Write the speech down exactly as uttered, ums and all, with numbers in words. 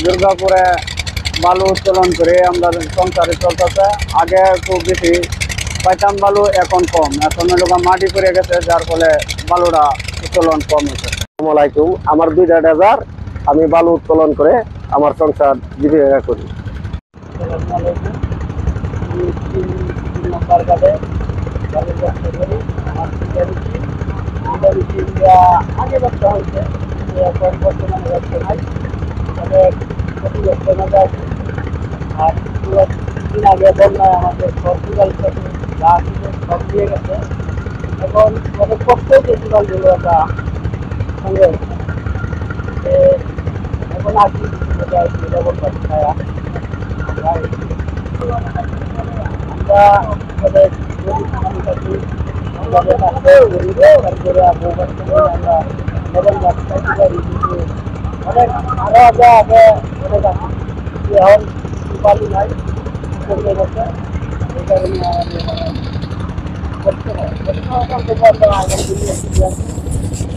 দুর্গাপুরে বালু উত্তোলন করে আমরা সংসারে চলতেছে। আগে খুব বেশি পাইতাম বালু, এখন কম। এখন লোক মাটি পড়ে গেছে, যার ফলে বালুটা উত্তোলন কম হচ্ছে। আসসালামু আলাইকুম। আমার দুইটা ডেজার, আমি বালু উত্তোলন করে আমার সংসার জীবিকা করি। আগে ব্যবসা হয়েছে, এখন বর্তমানে ব্যবসা নাই, তবে প্রতি ব্যবসা মজা আছে। আর দিন আগে বন্যায় আমাদের সরকার থেকে যা ছিল সব দিয়ে গেছে। এখন অনেক কষ্ট ফেস্টিভ্যালগুলো আমরা সঙ্গে এখন আসি মজা আসি ডবল পাখি খায়া আমরা আমরা আমাদের গরিব মানুষ আছি, আমাদের কাছে গরিব করে বউ বাচ্চা নিয়ে আমরা ডবল পাখি খাইতে পারি, কিন্তু অনেক আরো আগে আগে অনেক আছে, এখন পালি নাই কমে গেছে। এই কারণে আমাদের করতে হয় করতে হয় আগামী দিনে